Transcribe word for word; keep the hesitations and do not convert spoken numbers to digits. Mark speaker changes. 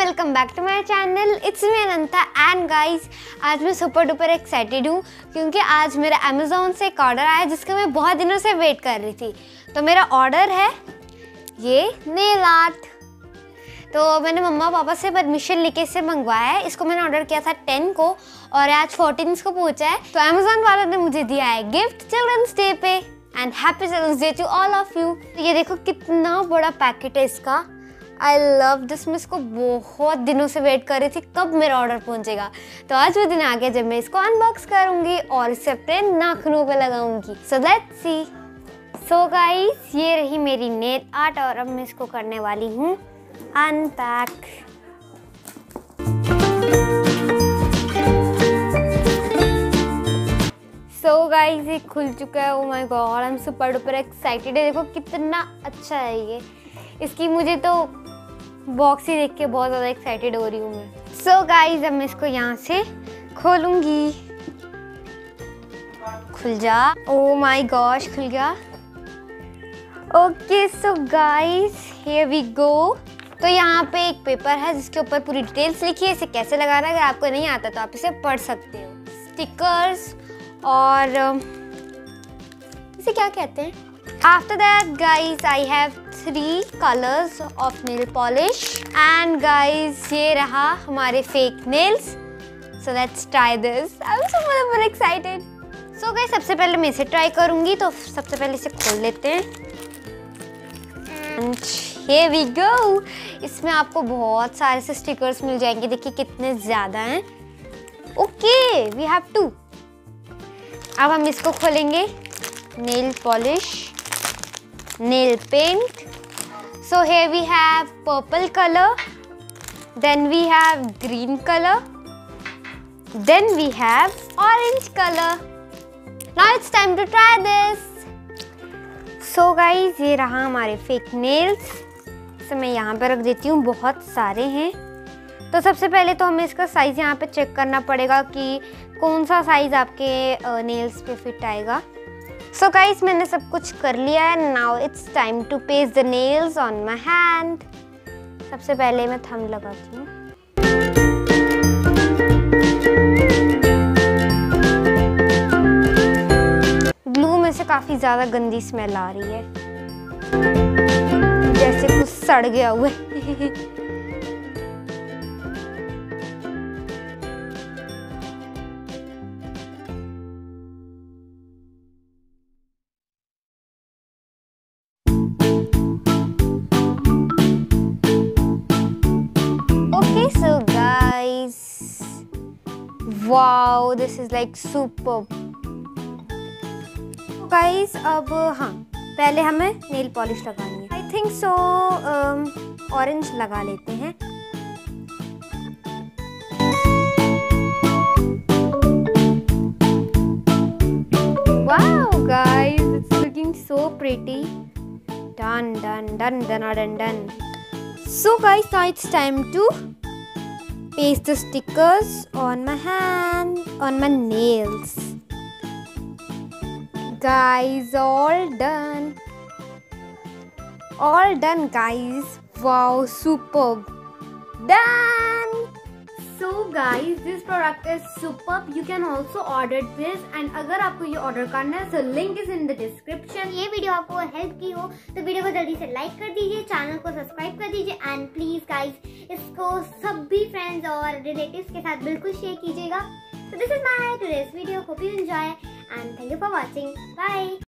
Speaker 1: Welcome back to my channel. It's me Ananta and guys, आज मैं super duper excited हूँ क्योंकि आज मेरा अमेज़ॉन से एक ऑर्डर आया जिसका मैं बहुत दिनों से वेट कर रही थी। तो मेरा ऑर्डर है ये नेल आर्ट। तो मैंने मम्मा पापा से परमिशन लेके इसे मंगवाया है। इसको मैंने ऑर्डर किया था टेन को और आज फोर्टीन को पहुँचा है। तो अमेज़ॉन वालों ने मुझे दिया है गिफ्ट चिल्ड्रंस डे पे and happy children's day to all of you. ये देखो कितना बड़ा पैकेट है इसका। I love this. मैं इसको बहुत दिनों से वेट कर रही थी कब मेरा ऑर्डर पहुंचेगा। तो आज वो दिन आ गया जब मैं इसको अनबॉक्स करूंगी और इसे अपने नाखूनों पे लगाऊंगी। So let's see. So guys, ये रही मेरी नेल आर्ट और अब मैं इसको करने वाली हूँ अनपैक। सो गाइस, ये खुल चुका है। Oh my God, I am super duper excited है। देखो कितना अच्छा है ये। इसकी मुझे तो बॉक्स ही देख के बहुत ज़्यादा एक्साइटेड हो रही हूँ मैं। सो गाइस, अब मैं इसको यहाँ से खोलूँगी। खुल जा। ओह माय गॉश, खुल गया। Okay so guys, here we go. तो यहाँ पे एक पेपर है जिसके ऊपर पूरी डिटेल्स लिखी है। इसे कैसे लगाना है, अगर आपको नहीं आता तो आप इसे पढ़ सकते हो। स्टिकर्स और इसे क्या कहते हैं। After that guys, I have three colors of nail polish and guys, ये रहा हमारे fake nails. So let's try this. I'm so super excited. So guys, सबसे पहले मैं इसे ट्राई करूँगी। तो सबसे पहले इसे खोल लेते हैं and here we go. इसमें आपको बहुत सारे से स्टिकर्स मिल जाएंगे। देखिए कितने ज़्यादा हैं। Okay, we have two. अब हम इसको खोलेंगे। Nail polish, nail paint. So here we have purple color, then we have green color, then we have orange color. Now it's time to try this. So guys, ये रहा हमारे fake nails. इसे मैं यहाँ पे रख देती हूँ, बहुत सारे हैं। तो सबसे पहले तो हमें इसका साइज़ यहाँ पे चेक करना पड़ेगा कि कौन सा साइज़ आपके नेल्स पे फिट आएगा। सो गाइस, मैंने सब कुछ कर लिया है। Now it's time to paste the nails on my hand. सबसे पहले मैं थंब लगाती हूँ। ग्लू में से काफ़ी ज़्यादा गंदी स्मेल आ रही है, जैसे कुछ सड़ गया हुआ है। So guys, wow, this is like superb. So guys, अब हाँ, पहले हमें नेल पॉलिश लगानी है। I think so, ऑरेंज लगा लेते हैं। Wow guys, it's looking so pretty. Done, done, done, done, done, done. So guys, now it's time to paste the stickers on my hand, on my nails. Guys, all done. All done guys. Wow, superb. Done. So guys, this product is superb. You can also order this and अगर आपको ये order करना है तो link is in the description. ये video आपको help की हो तो वीडियो को जल्दी से लाइक कर दीजिए, चैनल को सब्सक्राइब कर दीजिए एंड प्लीज गाइस इसको सभी फ्रेंड्स और रिलेटिव्स के साथ बिल्कुल शेयर कीजिएगा। So this is my today's video. Hope you enjoy and thank you for watching. Bye.